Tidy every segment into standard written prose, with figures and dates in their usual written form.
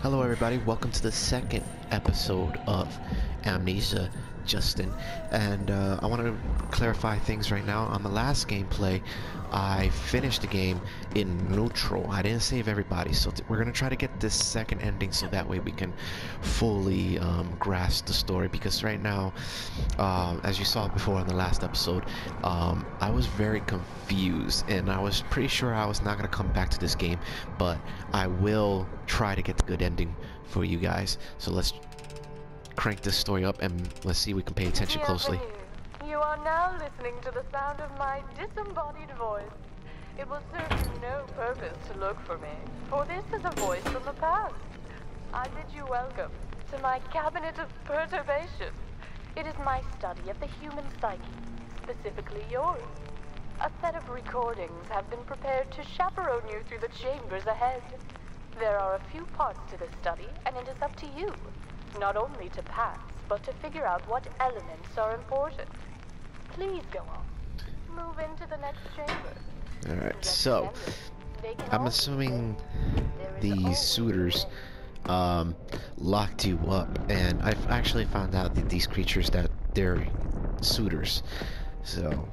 Hello, everybody. Welcome to the second episode of Amnesia, Justin. And I want to clarify things right now. On the last gameplay, I finished the game in neutral. I didn't save everybody, so we're going to try to get this second ending so that way we can fully grasp the story. Because right now, as you saw before in the last episode, I was very confused, and I was pretty sure I was not going to come back to this game, but I will try to get the good ending for you guys. So let's crank this story up and let's see if we can pay attention closely. You are now listening to the sound of my disembodied voice. It will serve you no purpose to look for me, for this is a voice from the past. I bid you welcome to my cabinet of perturbation. It is my study of the human psyche, specifically yours. A set of recordings have been prepared to chaperone you through the chambers ahead. There are a few parts to this study, and it is up to you, not only to pass, but to figure out what elements are important. Please go on. Move into the next chamber. Alright, so I'm assuming these suitors locked you up, and I've actually found out that these creatures, that they're suitors. So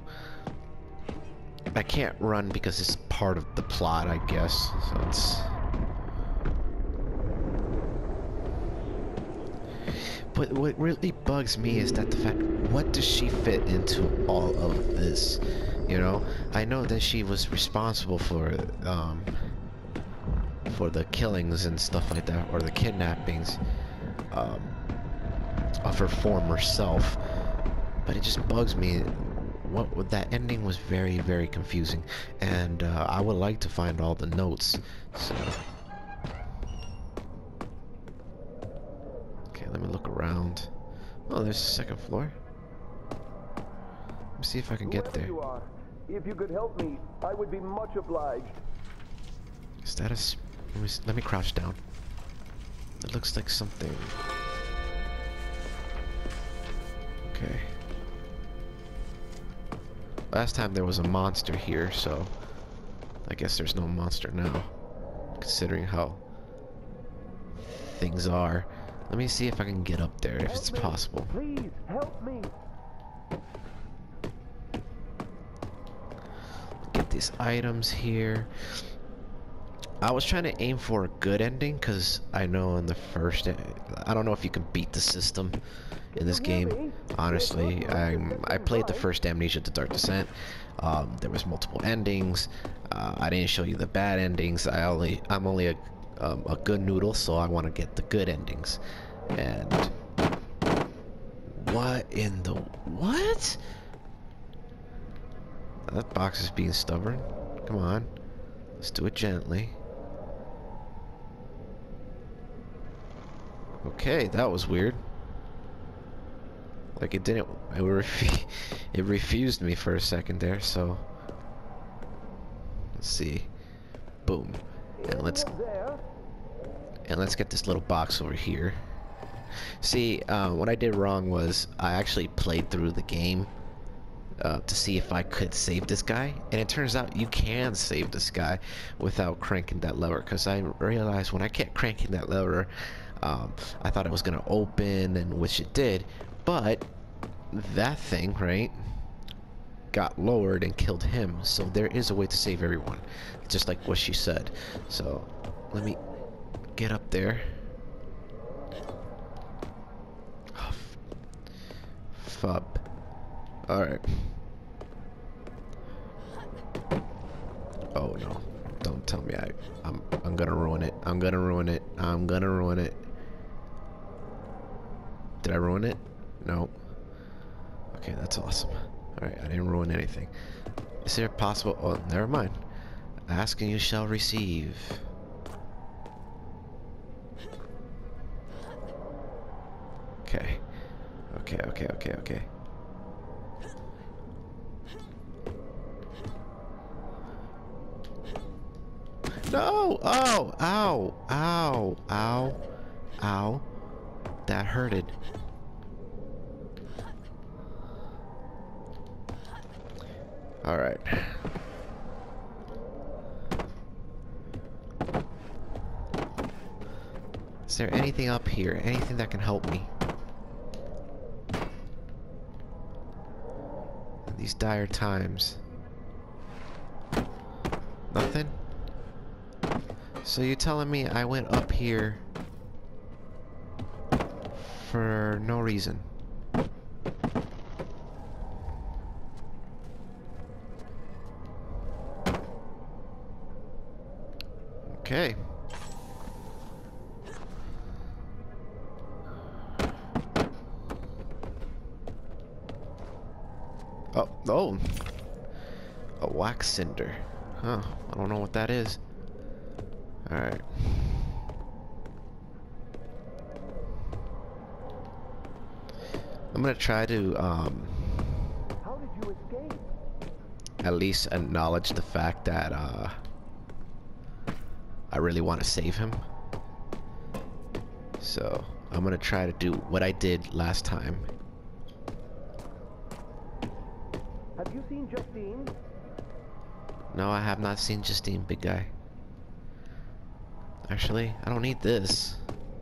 I can't run because it's part of the plot, I guess. So it's... But what really bugs me is that the fact, what does she fit into all of this? You know, I know that she was responsible for the killings and stuff like that, or the kidnappings of her former self. But it just bugs me. What that ending was very, very confusing, and I would like to find all the notes. So. Let me look around. Oh, there's the second floor. Let me see if I can get there. You are. If you could help me, I would be much obliged. Is that a... Let me crouch down. It looks like something... Okay. Last time there was a monster here, so... I guess there's no monster now. Considering how... things are. Let me see if I can get up there, if it's possible. Please, help me. Get these items here. I was trying to aim for a good ending, because I know in the first... I don't know if you can beat the system in this game. Honestly, I played the first Amnesia: The Dark Descent. There was multiple endings. I didn't show you the bad endings. I'm only a good noodle, so I want to get the good endings. And what in the what? That box is being stubborn. Come on, let's do it gently. Okay, that was weird. Like it didn't. It refused me for a second there. So let's see. Boom. And let's get this little box over here. See, what I did wrong was I actually played through the game to see if I could save this guy, and it turns out you can save this guy without cranking that lever, because I realized when I kept cranking that lever, I thought it was gonna open, and which it did, but that thing, right, got lowered and killed him. So there is a way to save everyone, just like what she said. So let me get up there. Oh, fub. Alright. Oh no. Don't tell me I'm gonna ruin it. I'm gonna ruin it. I'm gonna ruin it. Did I ruin it? No. Okay, that's awesome. Alright, I didn't ruin anything. Is there possible... Oh, never mind. Ask and you shall receive. Okay. Okay. No! Oh! Ow! Ow! Ow! Ow! That hurted. Alright. Is there anything up here? Anything that can help me? These dire times. Nothing? So you're telling me I went up here for no reason? Okay. Oh, a wax cinder. Huh, I don't know what that is. Alright. I'm gonna try to, How did you escape? at least acknowledge the fact that, I really want to save him. So, I'm gonna try to do what I did last time. Have you seen Justine? No, I have not seen Justine, big guy. Actually, I don't need this.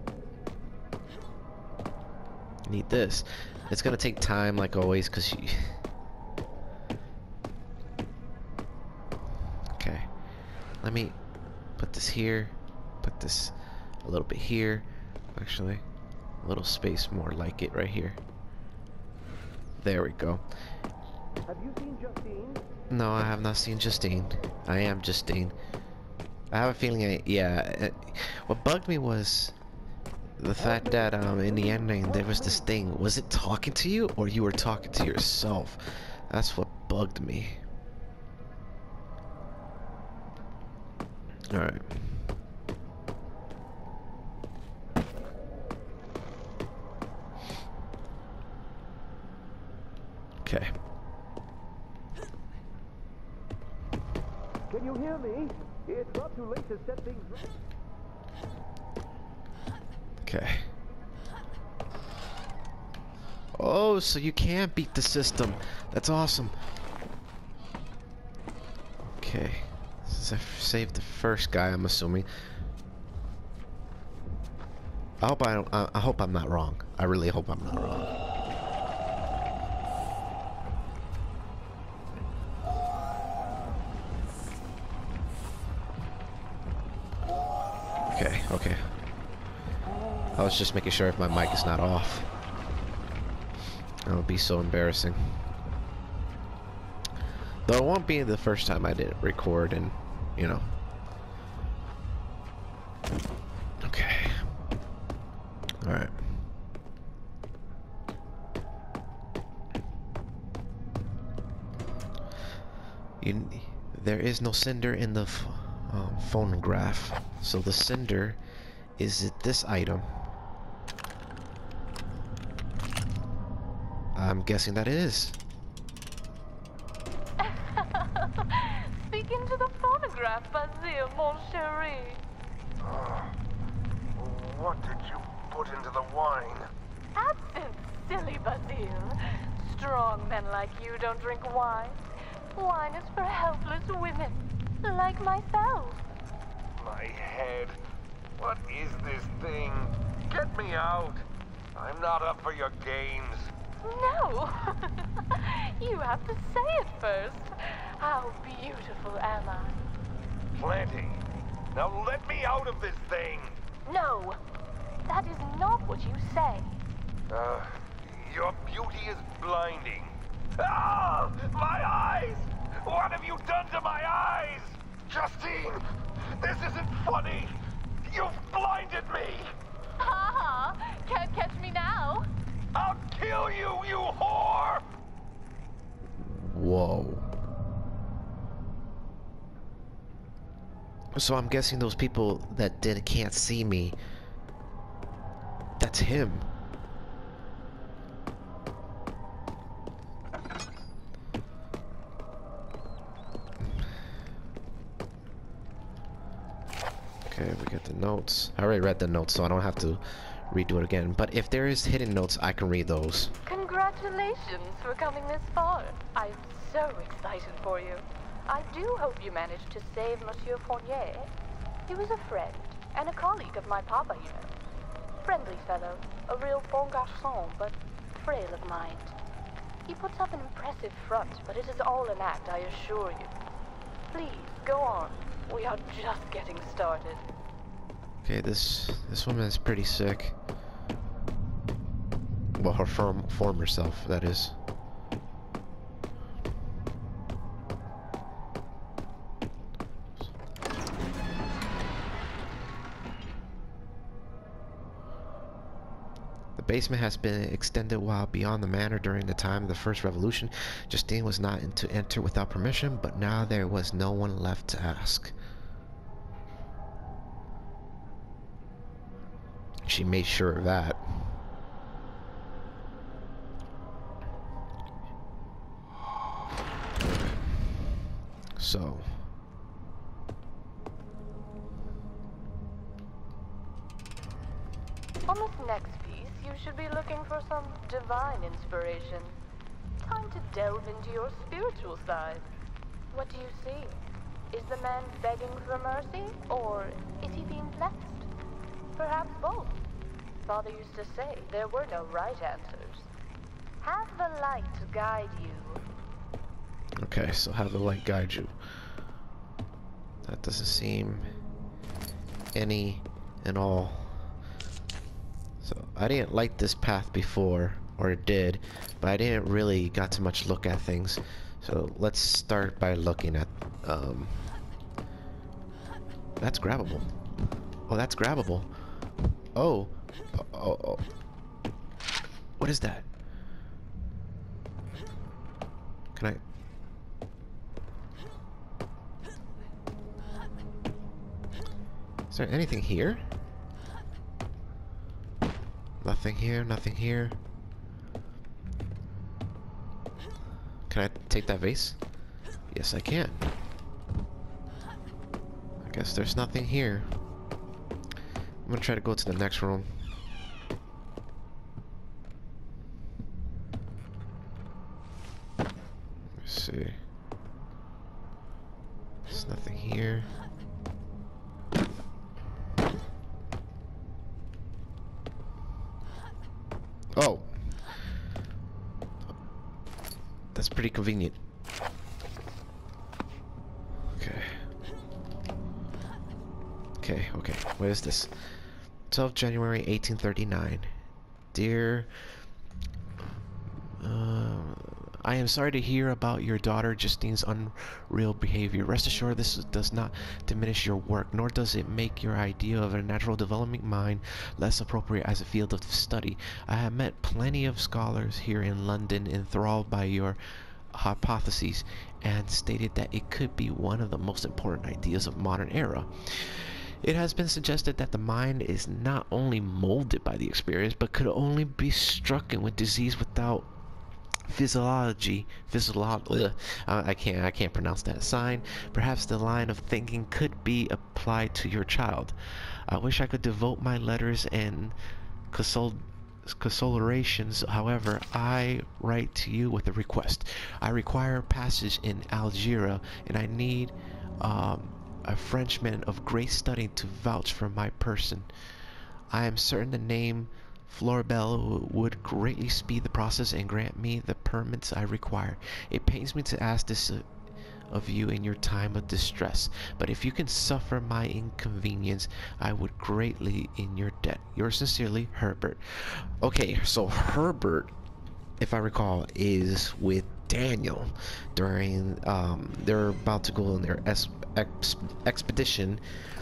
I need this. It's gonna take time, like always, because you... Okay. Let me put this here. Put this a little bit here. Actually, a little space more like it right here. There we go. Have you seen Justine? No, I have not seen Justine. I am Justine. I have a feeling what bugged me was the fact that in the ending there was this thing. Was it talking to you or you were talking to yourself? That's what bugged me. Alright. Okay. Can you hear me? It's not too late to set things right. Okay. Oh, so you can beat the system. That's awesome. Okay. Since I saved the first guy, I'm assuming. I hope I'm not wrong. I really hope I'm not wrong. Okay, okay. I was just making sure if my mic is not off. That would be so embarrassing. Though it won't be the first time I did record and, you know. Okay. Alright. There is no cinder in the phonograph. So the cinder is this item. I'm guessing that it is. Speak into the phonograph, Basile, mon chéri. What did you put into the wine? Absinthe, silly Basile. Strong men like you don't drink wine. Wine is for helpless women, like myself. My head. What is this thing? Get me out. I'm not up for your games. No. You have to say it first. How beautiful am I? Plenty. Now let me out of this thing. No. That is not what you say. Your beauty is blinding. Ah! My eyes! What have you done to my eyes? Justine! This isn't funny! You've blinded me! Ha ha! Can't catch me now. I'll kill you, you whore! Whoa. So I'm guessing those people that can't see me, that's him. Okay, we got the notes. I already read the notes, so I don't have to redo it again. But if there is hidden notes, I can read those. Congratulations for coming this far. I'm so excited for you. I do hope you managed to save Monsieur Fournier. He was a friend and a colleague of my papa, you know. Friendly fellow, a real bon garçon, but frail of mind. He puts up an impressive front, but it is all an act, I assure you. Please, go on. We are just getting started. Okay, this woman is pretty sick. Well, her former self, that is. The basement has been extended while beyond the manor during the time of the First Revolution. Justine was not to enter without permission, but now there was no one left to ask. She made sure of that. So On this next piece, you should be looking for some divine inspiration. Time to delve into your spiritual side. What do you see? Is the man begging for mercy, or is he being blessed? Perhaps both. Father used to say there were no right answers. Have the light guide you. okay, so have the light guide you. That doesn't seem any and all. So I didn't like this path before, or it did, but I didn't really got to much look at things. So let's start by looking at that's grabbable. Oh, that's grabbable. Oh. Oh. What is that? Can I? Is there anything here? Nothing here, nothing here. Can I take that vase? Yes, I can. I guess there's nothing here. I'm gonna try to go to the next room. Let's see. There's nothing here. Oh! That's pretty convenient. Okay. What is this? 12 January 1839. Dear... I am sorry to hear about your daughter Justine's unreal behavior. Rest assured this does not diminish your work, nor does it make your idea of a natural development mind less appropriate as a field of study. I have met plenty of scholars here in London enthralled by your hypotheses and stated that it could be one of the most important ideas of modern era. It has been suggested that the mind is not only molded by the experience, but could only be stricken with disease without I can't pronounce that sign. Perhaps the line of thinking could be applied to your child. I wish I could devote my letters and consolations. However, I write to you with a request. I require passage in Algeria, and I need a Frenchman of great study to vouch for my person. I am certain the name Florbel would greatly speed the process and grant me the permits I require. It pains me to ask this of you in your time of distress, but if you can suffer my inconvenience, I would greatly in your debt. Yours sincerely, Herbert. Okay, so Herbert, if I recall, is with Daniel during they're about to go on their expedition,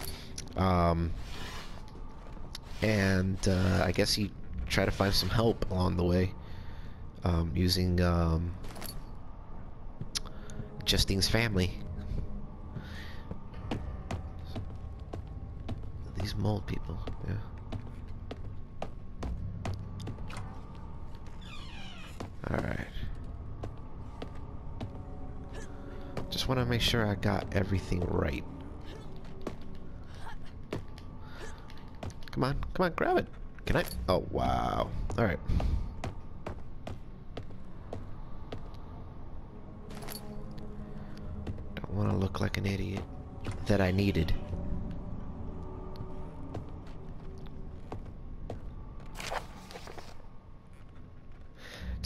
and I guess he tried to find some help along the way, using Justine's family. These mold people, yeah. Alright. Just want to make sure I got everything right. Come on, grab it. Can I? Oh, wow. Alright. Don't want to look like an idiot that I needed.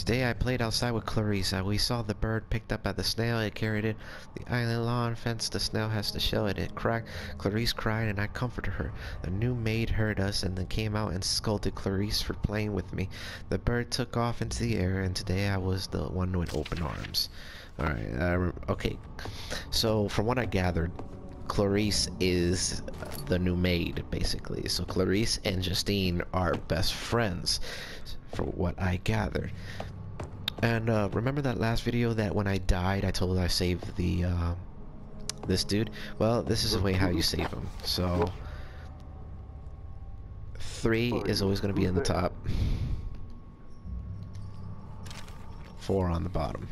Today I played outside with Clarice. We saw the bird picked up at the snail. It carried it. The island lawn fence. The snail has to shell it. It cracked. Clarice cried and I comforted her. The new maid heard us and then came out and scolded Clarice for playing with me. The bird took off into the air and today I was the one with open arms. Alright, okay. So from what I gathered, Clarice is the new maid, basically. So Clarice and Justine are best friends, for what I gathered. And remember that last video that when I died, I told I saved the this dude? Well, this is the way how you save him. So 3 is always going to be in the top, 4 on the bottom.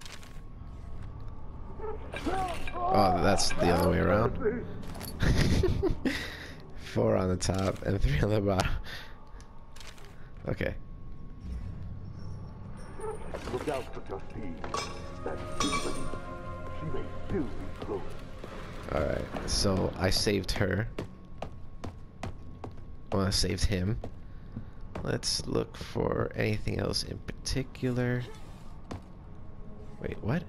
Oh, that's the other way around. 4 on the top and 3 on the bottom. Okay. Look out for Justine. That's somebody. She may still be close. Alright, so I saved her. Well, I saved him. Let's look for anything else in particular. Wait, what?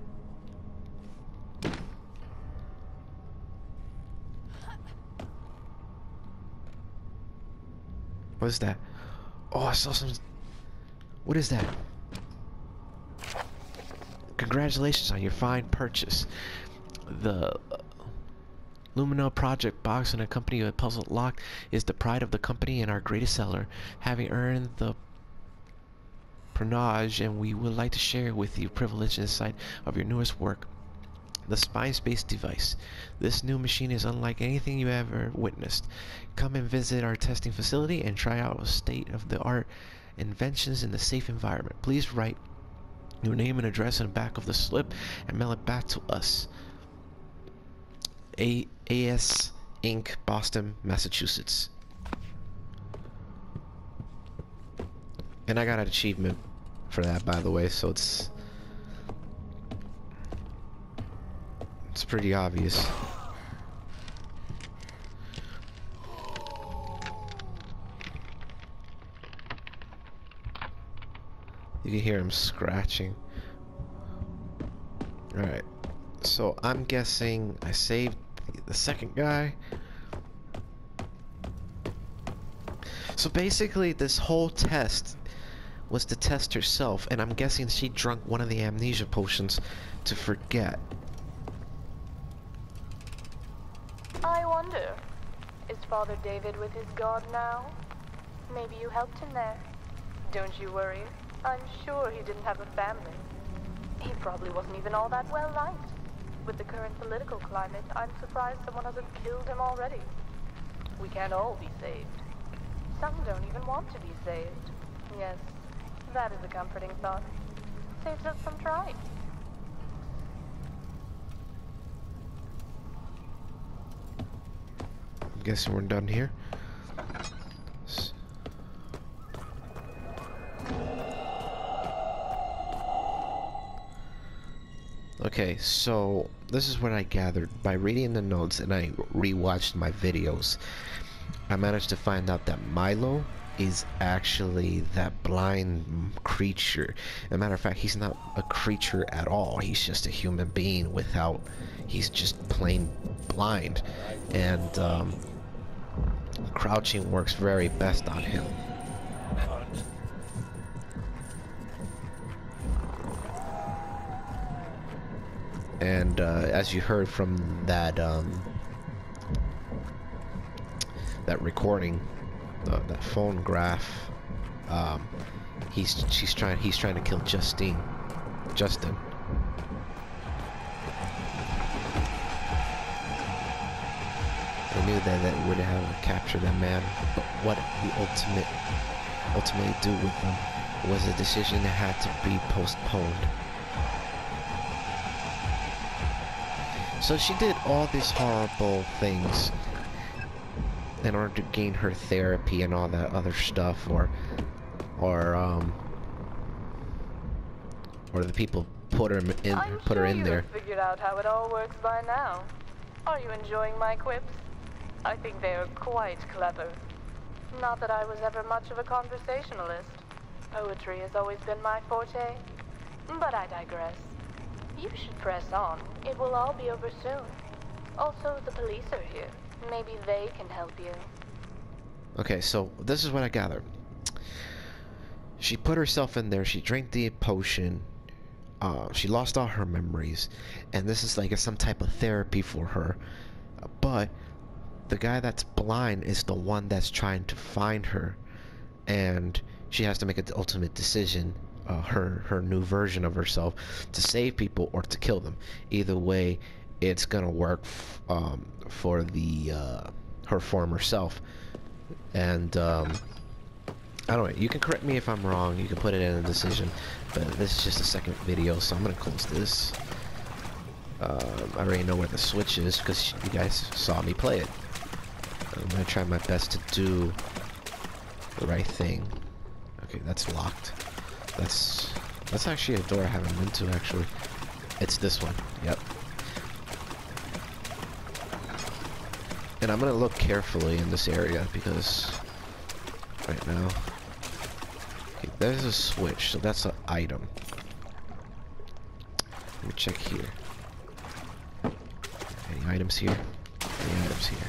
What is that? Oh, I saw some... What is that? Congratulations on your fine purchase. The Lumina Project box and accompanied with puzzle lock is the pride of the company and our greatest seller. Having earned the pronage, and we would like to share with you privilege insight of your newest work, the Spine Space device. This new machine is unlike anything you ever witnessed. Come and visit our testing facility and try out state-of-the-art inventions in a safe environment. Please write your name and address in the back of the slip and mail it back to us. AS Inc., Boston, Massachusetts. And I got an achievement for that, by the way, so it's pretty obvious. You can hear him scratching. Alright, so I'm guessing I saved the second guy. So basically this whole test was to test herself, and I'm guessing she drank one of the amnesia potions to forget. I wonder, is Father David with his god now? Maybe you helped him there. Don't you worry. I'm sure he didn't have a family. He probably wasn't even all that well liked. With the current political climate, I'm surprised someone hasn't killed him already. We can't all be saved. Some don't even want to be saved. Yes, that is a comforting thought. Saves us some trying. I'm guessing we're done here. Okay, so this is what I gathered by reading the notes, and I rewatched my videos. I managed to find out that Milo is actually that blind creature. As a matter of fact, he's not a creature at all. He's just a human being without... He's just plain blind. And crouching works very best on him. And as you heard from that that recording, that phonograph, he's trying to kill Justin. I knew that would have captured that man, but what he ultimately do with them was a decision that had to be postponed. So she did all these horrible things in order to gain her therapy and all that other stuff, or the people put her in there. I'm sure you have figured out how it all works by now. Are you enjoying my quips? I think they are quite clever. Not that I was ever much of a conversationalist. Poetry has always been my forte. But I digress. You should press on. It will all be over soon. Also, the police are here. Maybe they can help you. Okay, so this is what I gathered. She put herself in there, she drank the potion, she lost all her memories, and this is like some type of therapy for her. But the guy that's blind is the one that's trying to find her, and she has to make an ultimate decision, her new version of herself, to save people or to kill them. Either way, it's gonna work for the her former self. And I don't know, you can correct me if I'm wrong, you can put it in a decision, but this is just a second video, so I'm gonna close this. I already know where the switch is because you guys saw me play it. I'm gonna try my best to do the right thing. Okay, that's locked. That's actually a door I haven't been to, actually. It's this one, yep. And I'm gonna look carefully in this area because right now, okay, there's a switch, so that's an item. Let me check here. Any items here? Any items here?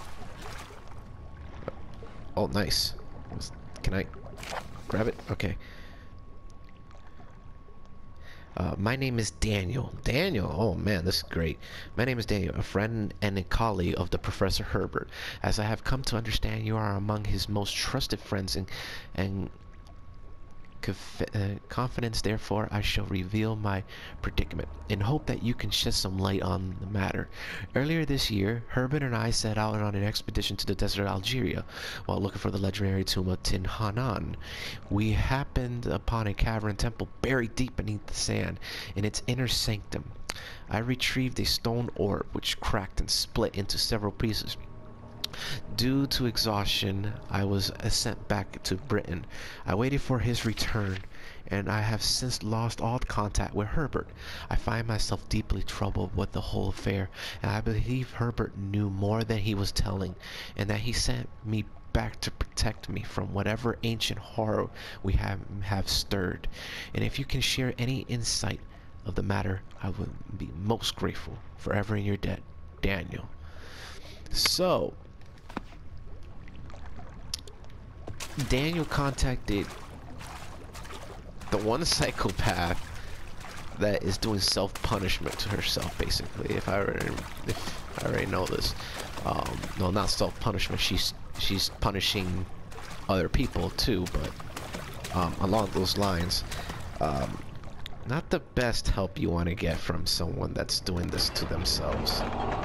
Oh, nice. Can I grab it? Okay. My name is Daniel. Daniel? Oh man, this is great. My name is Daniel, a friend and a colleague of the Professor Herbert. As I have come to understand, you are among his most trusted friends and confidence, therefore I shall reveal my predicament in hope that you can shed some light on the matter. Earlier this year, Herbert and I set out on an expedition to the desert of Algeria while looking for the legendary tomb of Tin Hanan. We happened upon a cavern temple buried deep beneath the sand. In its inner sanctum, I retrieved a stone orb which cracked and split into several pieces. Due to exhaustion, I was sent back to Britain. I waited for his return, and I have since lost all contact with Herbert. I find myself deeply troubled with the whole affair, and I believe Herbert knew more than he was telling, and that he sent me back to protect me from whatever ancient horror we have stirred. And if you can share any insight of the matter, I would be most grateful. Forever in your debt, Daniel. So Daniel contacted the one psychopath that is doing self-punishment to herself, basically. If I already know this, no, not self-punishment. She's punishing other people too, but along those lines, not the best help you want to get from someone that's doing this to themselves.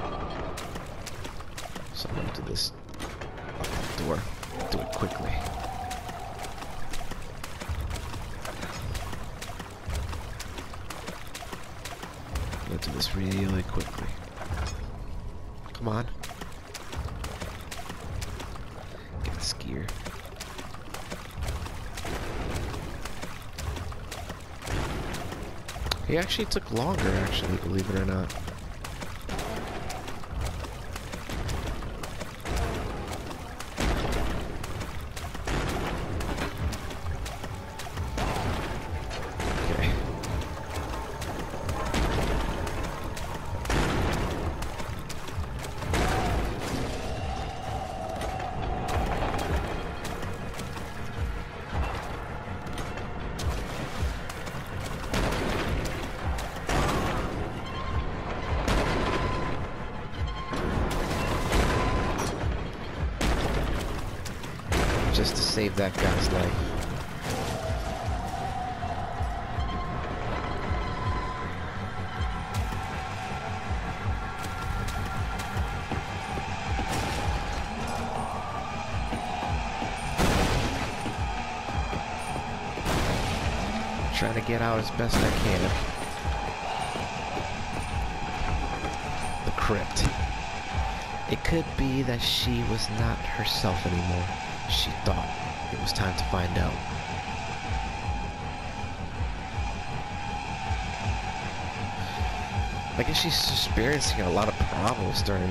So I'm gonna do this door. Do it quickly. I'm gonna do this really quickly. Come on. Get the skier. He actually took longer, actually, believe it or not. Just to save that guy's life. Trying to get out as best I can. The crypt. It could be that she was not herself anymore. She thought it was time to find out. I guess she's experiencing a lot of problems during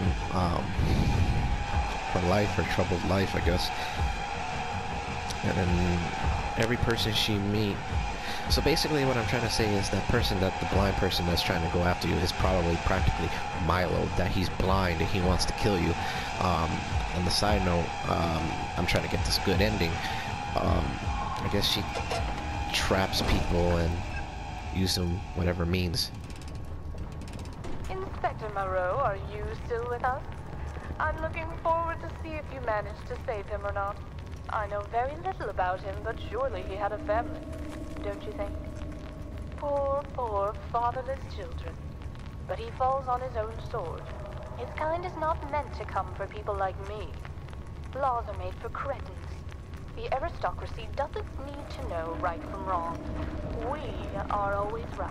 her life, her troubled life, I guess. And then every person she meet. So basically what I'm trying to say is that person, that the blind person that's trying to go after you is probably practically Milo, that he's blind and he wants to kill you. On the side note, I'm trying to get this good ending. I guess she traps people and uses them whatever means. Inspector Moreau, are you still with us? I'm looking forward to see if you managed to save him or not. I know very little about him, but surely he had a family, don't you think? Poor, poor, fatherless children. But he falls on his own sword. His kind is not meant to come for people like me. Laws are made for cretins. The aristocracy doesn't need to know right from wrong. We are always right.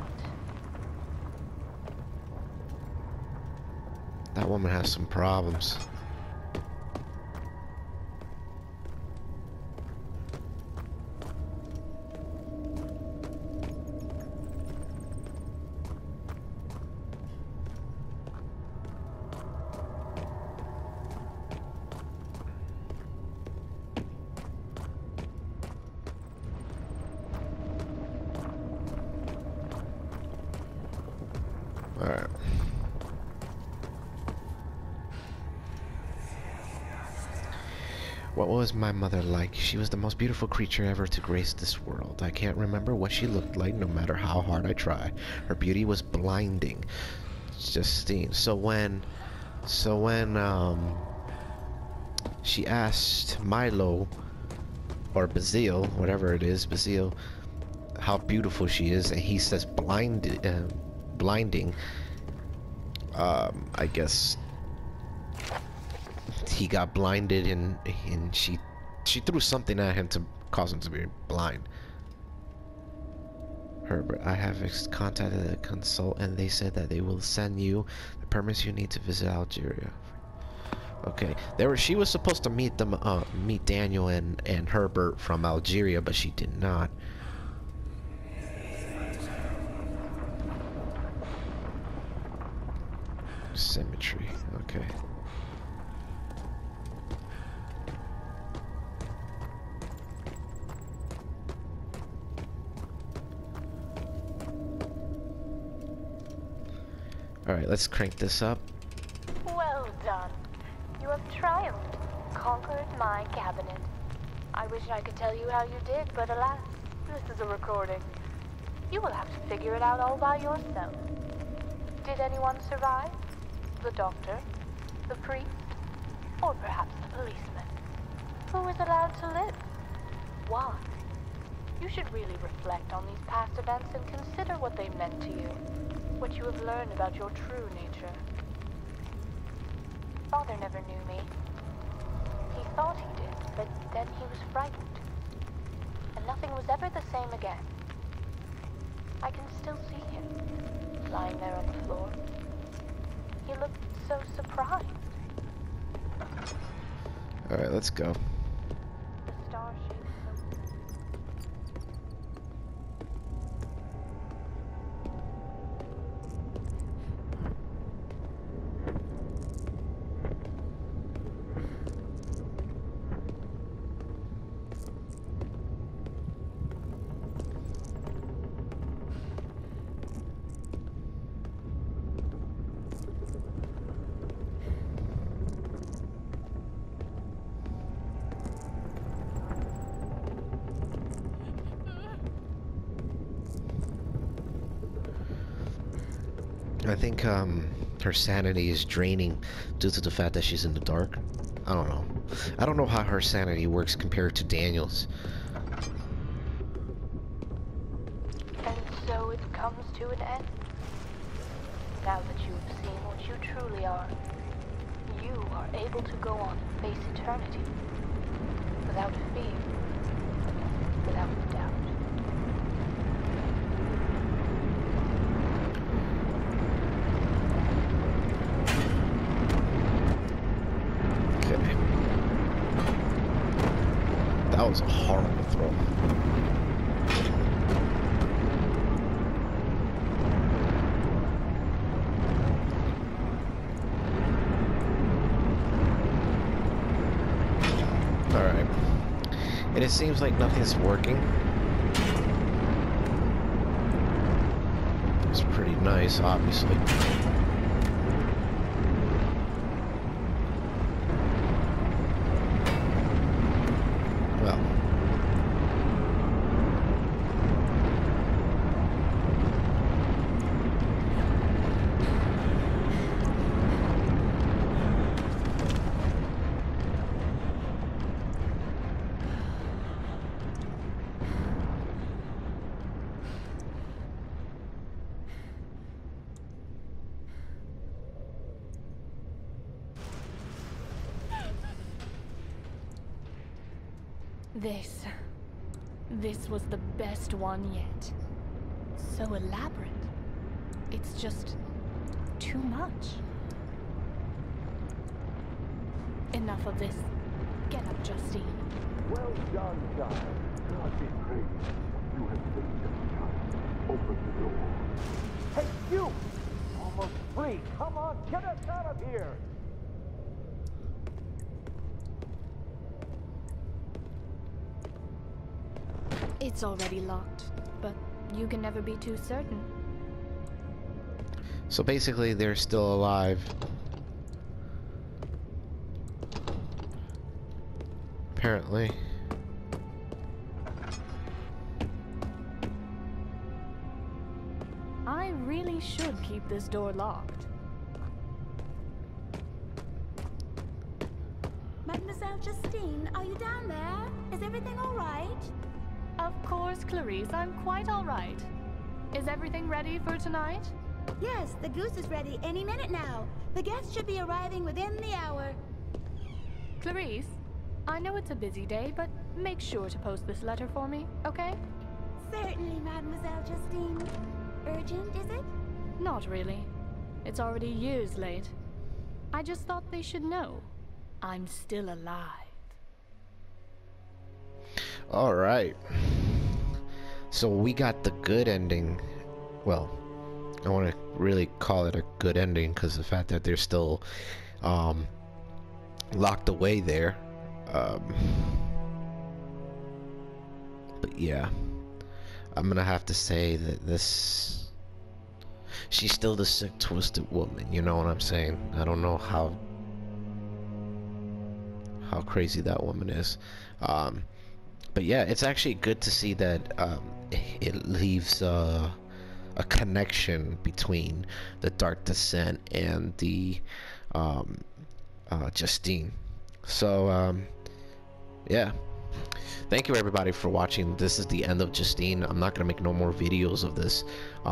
That woman has some problems. Alright. What was my mother like? She was the most beautiful creature ever to grace this world. I can't remember what she looked like, no matter how hard I try. Her beauty was blinding. Justine. So when she asked Milo, or Bazille, whatever it is, Bazille, how beautiful she is, and he says blinding, I guess he got blinded, and she threw something at him to cause him to be blind. Herbert, I have contacted a consultant. They said that they will send you the permits you need to visit Algeria. Okay, she was supposed to meet Daniel and Herbert from Algeria, but she did not. Symmetry, okay. Alright, let's crank this up. Well done. You have triumphed, conquered my cabinet. I wish I could tell you how you did, but alas, this is a recording. You will have to figure it out all by yourself. Did anyone survive? The doctor? The priest? Or perhaps the policeman? Who is allowed to live? Why? You should really reflect on these past events and consider what they meant to you. What you have learned about your true nature. Father never knew me. He thought he did, but then he was frightened. And nothing was ever the same again. I can still see him, lying there on the floor. He looked so surprised. Alright, let's go. The star-shaped I think her sanity is draining due to the fact that she's in the dark. I don't know. I don't know how her sanity works compared to Daniel's. And so it comes to an end. Now that you have seen what you truly are, you are able to go on and face eternity without fear, without doubt. That was a horrible throw. Alright. And it seems like nothing's working. It's pretty nice, obviously. Well. This was the best one yet. So elaborate. It's just too much. Enough of this. Get up, Justine. Well done, child. God be praised. You have saved us, child. Open the door. Hey, you! Almost free. Come on, get us out of here! It's already locked, but you can never be too certain. So basically, they're still alive. Apparently. I really should keep this door locked. Mademoiselle Justine, are you down there? Is everything all right? Of course, Clarice, I'm quite all right. Is everything ready for tonight? Yes, the goose is ready any minute now. The guests should be arriving within the hour. Clarice, I know it's a busy day, but make sure to post this letter for me, okay? Certainly, Mademoiselle Justine. Urgent, is it? Not really. It's already years late. I just thought they should know. I'm still alive. Alright. So we got the good ending. Well, I want to really call it a good ending because the fact that they're still locked away there. But yeah, I'm gonna have to say that this, she's still the sick, twisted woman, you know what I'm saying? I don't know how crazy that woman is. But yeah, it's actually good to see that it leaves a connection between the Dark Descent and the Justine. So yeah, thank you everybody for watching. This is the end of Justine. I'm not gonna make no more videos of this.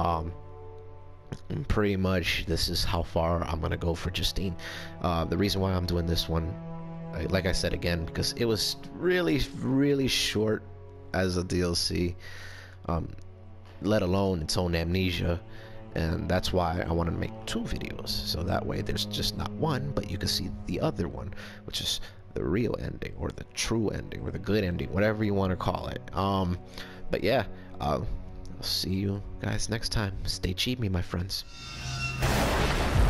Pretty much this is how far I'm gonna go for Justine. The reason why I'm doing this one, like I said again, because it was really short as a DLC, let alone its own Amnesia, and that's why I want to make 2 videos, so that way there's just not one, but you can see the other one, which is the real ending, or the true ending, or the good ending, whatever you want to call it. But yeah, I'll see you guys next time. Stay cheap, me my friends.